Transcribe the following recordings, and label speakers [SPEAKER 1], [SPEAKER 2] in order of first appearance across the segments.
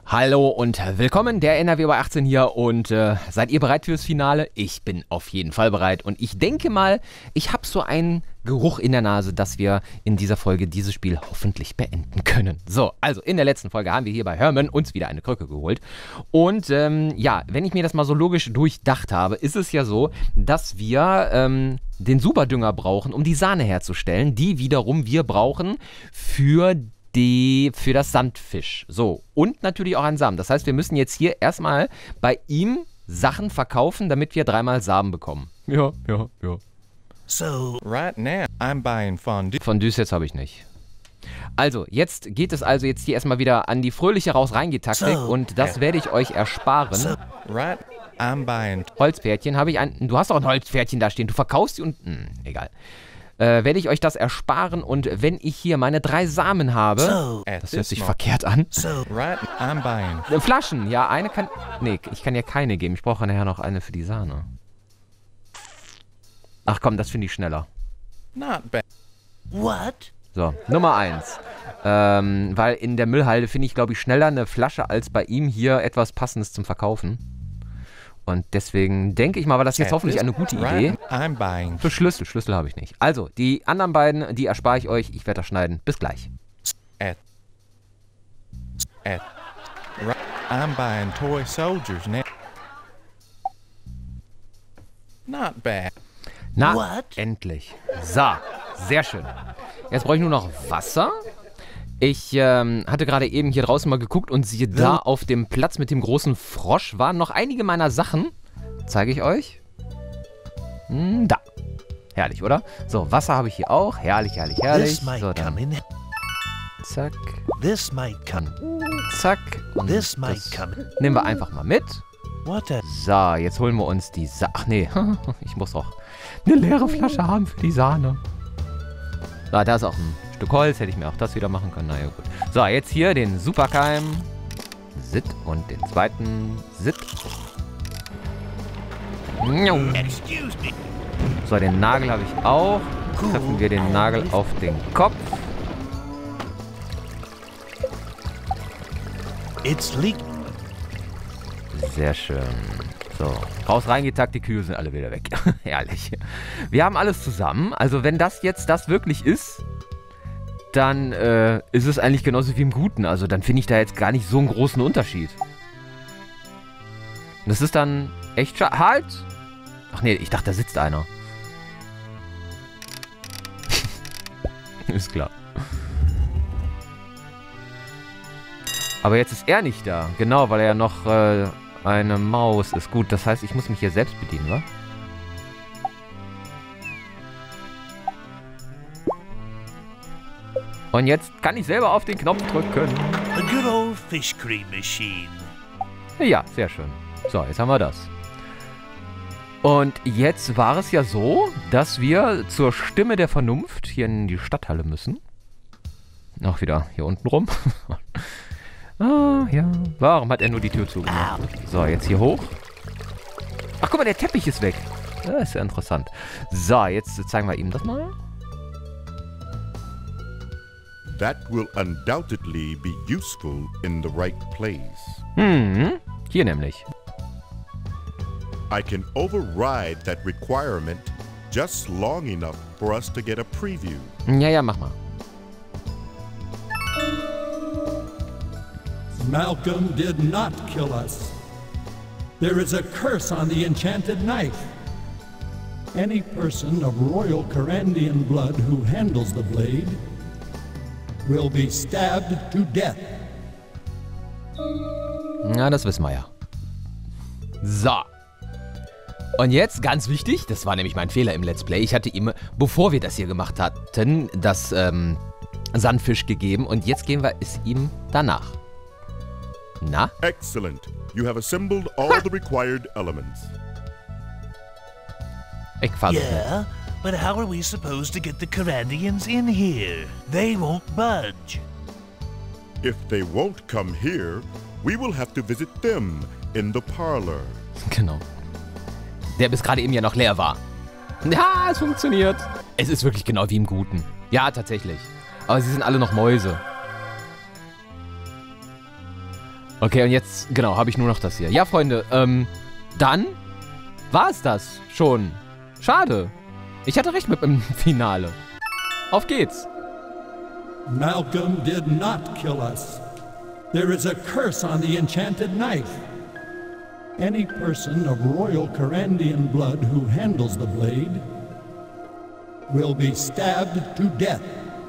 [SPEAKER 1] Hallo und willkommen, der NRW über 18 hier und seid ihr bereit fürs Finale? Ich bin auf jeden Fall bereit und ich denke mal, ich habe so einen Geruch in der Nase, dass wir in dieser Folge dieses Spiel hoffentlich beenden können. So, also in der letzten Folge haben wir hier bei Herman uns wieder eine Krücke geholt und ja, wenn ich mir das mal so logisch durchdacht habe, ist es ja so, dass wir den Superdünger brauchen, um die Sahne herzustellen, die wiederum wir brauchen für das Sandfisch. So, und natürlich auch einen Samen. Das heißt, wir müssen jetzt hier erstmal bei ihm Sachen verkaufen, damit wir 3-mal Samen bekommen. Ja.
[SPEAKER 2] So, right now, I'm buying fondue.
[SPEAKER 1] Fondues jetzt habe ich nicht. Also, jetzt geht es also jetzt hier erstmal wieder an die fröhliche Raus-Reingeht-Taktik und das werde ich euch ersparen.
[SPEAKER 2] So, right, I'm buying...
[SPEAKER 1] Holzpferdchen habe ich du hast doch ein Holzpferdchen da stehen, du verkaufst die und... egal. Werde ich euch das ersparen und wenn ich hier meine 3 Samen habe, das hört sich verkehrt an.
[SPEAKER 2] Right, I'm buying.
[SPEAKER 1] Flaschen, ja, eine kann, nee, ich kann ja keine geben, ich brauche nachher noch eine für die Sahne. Ach komm, das finde ich schneller.
[SPEAKER 2] Not bad.
[SPEAKER 3] What?
[SPEAKER 1] So, Nummer 1. Weil in der Müllhalde finde ich, glaube ich, schneller eine Flasche als bei ihm hier etwas Passendes zum Verkaufen. Und deswegen denke ich mal, war das jetzt hoffentlich eine gute Idee. Für Schlüssel habe ich nicht. Also, die anderen beiden, die erspare ich euch. Ich werde das schneiden. Bis gleich.
[SPEAKER 2] I'm buying toy soldiers now. Not bad.
[SPEAKER 1] Na,
[SPEAKER 3] What?
[SPEAKER 1] endlich. So, sehr schön. Jetzt brauche ich nur noch Wasser. Ich hatte gerade eben hier draußen mal geguckt und siehe da, auf dem Platz mit dem großen Frosch waren noch einige meiner Sachen. Zeige ich euch. Da. Herrlich, oder? So, Wasser habe ich hier auch. Herrlich.
[SPEAKER 3] This might
[SPEAKER 1] So, dann
[SPEAKER 3] come in.
[SPEAKER 1] zack,
[SPEAKER 3] This might come.
[SPEAKER 1] zack. Und
[SPEAKER 3] This might
[SPEAKER 1] das
[SPEAKER 3] come.
[SPEAKER 1] nehmen wir einfach mal mit.
[SPEAKER 3] What a...
[SPEAKER 1] So, jetzt holen wir uns die Ach nee, ich muss auch eine leere Flasche haben für die Sahne. So, da ist auch ein Stück Holz, hätte ich mir auch das wieder machen können. Naja, gut. So, jetzt hier den Superkeim. Sit und den zweiten Sit.
[SPEAKER 3] Excuse me.
[SPEAKER 1] So, den Nagel habe ich auch. Treffen wir den Nagel auf den Kopf.
[SPEAKER 3] It's leak.
[SPEAKER 1] Sehr schön. So, raus reingetackt, die Kühe sind alle wieder weg. Herrlich. Wir haben alles zusammen. Also wenn das jetzt das wirklich ist, dann ist es eigentlich genauso wie im Guten. Also dann finde ich da jetzt gar nicht so einen großen Unterschied. Das ist dann echt schade. Halt! Ach nee, ich dachte, da sitzt einer. Ist klar. Aber jetzt ist er nicht da. Genau, weil er ja noch eine Maus ist. Gut, das heißt, ich muss mich hier selbst bedienen, wa? Und jetzt kann ich selber auf den Knopf drücken.
[SPEAKER 3] A good old fish cream machine.
[SPEAKER 1] Ja, sehr schön. So, jetzt haben wir das. Und jetzt war es ja so, dass wir zur Stimme der Vernunft hier in die Stadthalle müssen. Auch wieder hier unten rum. Ah, ja. Warum hat er nur die Tür zugemacht? So, jetzt hier hoch. Ach, guck mal, der Teppich ist weg. Das ist ja interessant. So, jetzt zeigen wir ihm das mal.
[SPEAKER 4] That will undoubtedly be useful in the right place.
[SPEAKER 1] Hier nämlich.
[SPEAKER 4] I can override that requirement just long enough for us to get a preview.
[SPEAKER 1] Ja, mach mal.
[SPEAKER 5] Malcolm did not kill us. There is a curse on the enchanted knife. Any person of royal Carandian blood who handles the blade will be stabbed to death.
[SPEAKER 1] Na, das wissen wir ja. So. Und jetzt, ganz wichtig, das war nämlich mein Fehler im Let's Play. Ich hatte ihm, bevor wir das hier gemacht hatten, das Sandfisch gegeben. Und jetzt geben wir es ihm danach. Na?
[SPEAKER 4] Excellent. You have assembled all the required elements.
[SPEAKER 1] Ich fasse
[SPEAKER 3] Yeah, but how are we supposed to get the Carandians in here? They won't budge.
[SPEAKER 4] If they won't come here, we will have to visit them in the parlor.
[SPEAKER 1] Genau. Der bis gerade eben ja noch leer war. Ja, es funktioniert. Es ist wirklich genau wie im Guten. Ja, tatsächlich. Aber sie sind alle noch Mäuse. Okay, und jetzt, genau, habe ich nur noch das hier. Ja, Freunde, dann war es das schon. Schade. Ich hatte recht mit dem Finale. Auf geht's.
[SPEAKER 5] Malcolm did not kill us. There is a curse on the enchanted knife. Any person of royal Carandian blood who handles the blade will be stabbed to death.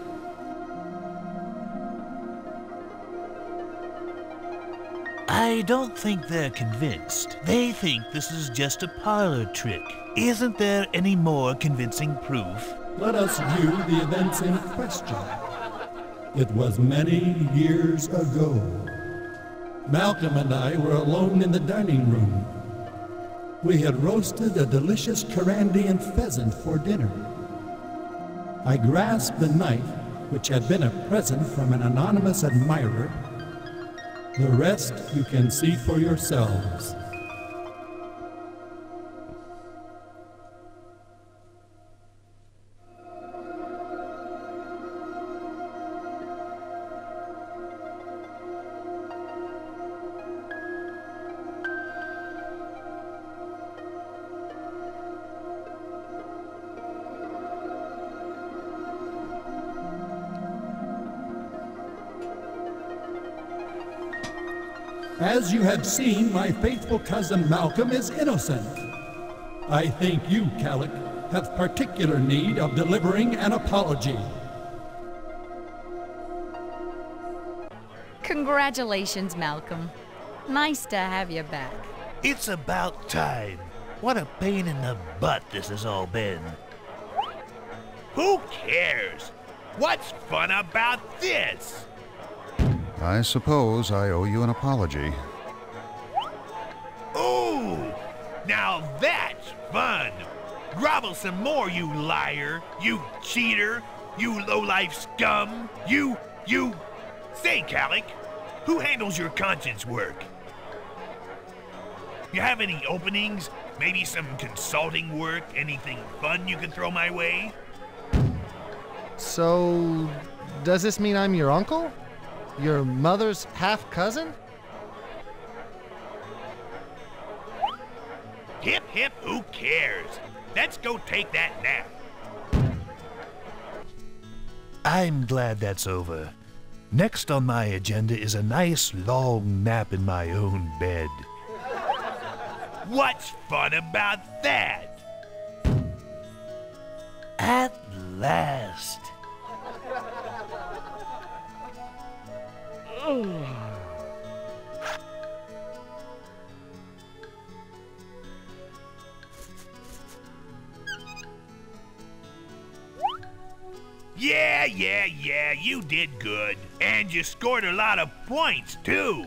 [SPEAKER 3] I don't think they're convinced. They think this is just a parlor trick. Isn't there any more convincing proof?
[SPEAKER 5] Let us view the events in question. It was many years ago. Malcolm and I were alone in the dining room. We had roasted a delicious Carandian pheasant for dinner. I grasped the knife, which had been a present from an anonymous admirer. The rest you can see for yourselves. As you have seen, my faithful cousin Malcolm is innocent. I think you, Calic, have particular need of delivering an apology.
[SPEAKER 6] Congratulations, Malcolm. Nice to have you back.
[SPEAKER 3] It's about time. What a pain in the butt this has all been. Who cares? What's fun about this?
[SPEAKER 7] I suppose I owe you an apology.
[SPEAKER 3] Ooh! Now that's fun! Grovel some more, you liar! You cheater! You low-life scum! You... Say, Calic, who handles your conscience work? You have any openings? Maybe some consulting work? Anything fun you can throw my way?
[SPEAKER 8] So, does this mean I'm your uncle? Your mother's half-cousin?
[SPEAKER 3] Hip hip, who cares? Let's go take that nap. I'm glad that's over. Next on my agenda is a nice long nap in my own bed. What's fun about that? At last. Yeah, you did good. And you scored a lot of points, too.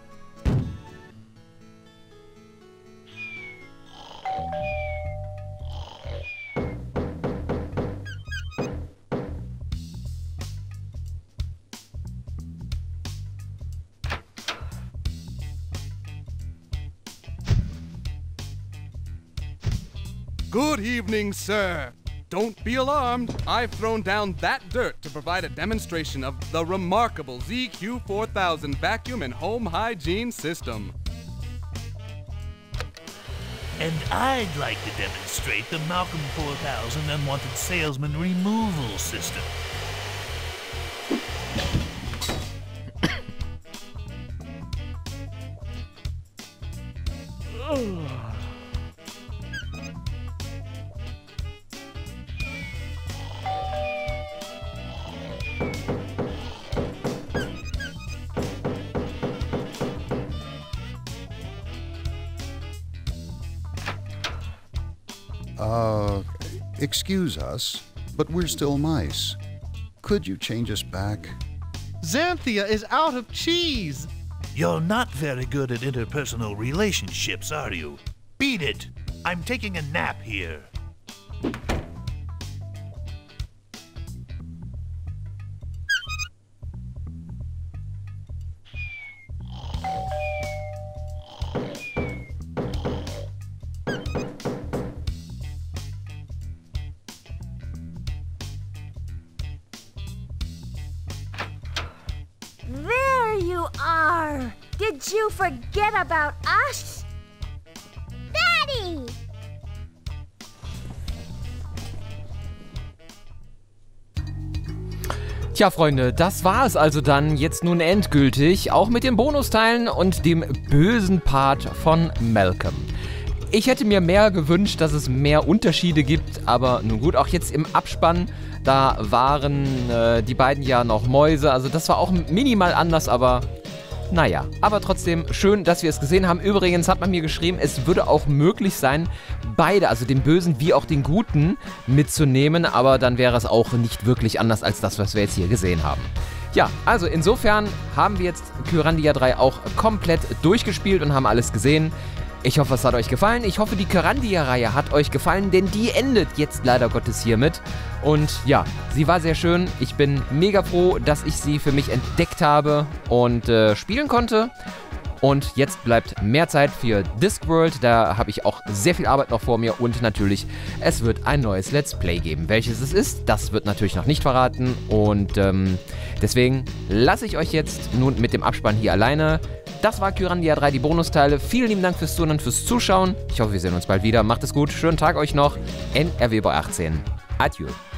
[SPEAKER 9] Good evening, sir. Don't be alarmed. I've thrown down that dirt to provide a demonstration of the remarkable ZQ4000 vacuum and home hygiene system.
[SPEAKER 3] And I'd like to demonstrate the Malcolm 4000 Unwanted Salesman Removal System.
[SPEAKER 7] Excuse us, but we're still mice. Could you change us back?
[SPEAKER 8] Xanthia is out of cheese!
[SPEAKER 3] You're not very good at interpersonal relationships, are you? Beat it! I'm taking a nap here.
[SPEAKER 10] There you are! Did Don't you forget about us. Daddy!
[SPEAKER 1] Tja, Freunde, das war es also dann jetzt nun endgültig, auch mit den Bonusteilen und dem bösen Part von Malcolm. Ich hätte mir mehr gewünscht, dass es mehr Unterschiede gibt, aber nun gut, auch jetzt im Abspann, da waren die beiden ja noch Mäuse, also das war auch minimal anders, aber naja, aber trotzdem schön, dass wir es gesehen haben. Übrigens hat man mir geschrieben, es würde auch möglich sein, beide, also den Bösen wie auch den Guten, mitzunehmen, aber dann wäre es auch nicht wirklich anders als das, was wir jetzt hier gesehen haben. Ja, also insofern haben wir jetzt Kyrandia 3 auch komplett durchgespielt und haben alles gesehen. Ich hoffe, es hat euch gefallen. Ich hoffe, die Kyrandia-Reihe hat euch gefallen, denn die endet jetzt leider Gottes hiermit. Und ja, sie war sehr schön. Ich bin mega froh, dass ich sie für mich entdeckt habe und spielen konnte. Und jetzt bleibt mehr Zeit für Discworld. Da habe ich auch sehr viel Arbeit noch vor mir. Und natürlich, es wird ein neues Let's Play geben. Welches es ist, das wird natürlich noch nicht verraten. Und deswegen lasse ich euch jetzt nun mit dem Abspann hier alleine. Das war Kyrandia 3, die Bonusteile. Vielen lieben Dank fürs Zuhören und fürs Zuschauen. Ich hoffe, wir sehen uns bald wieder. Macht es gut. Schönen Tag euch noch. NRW bei 18. Adieu.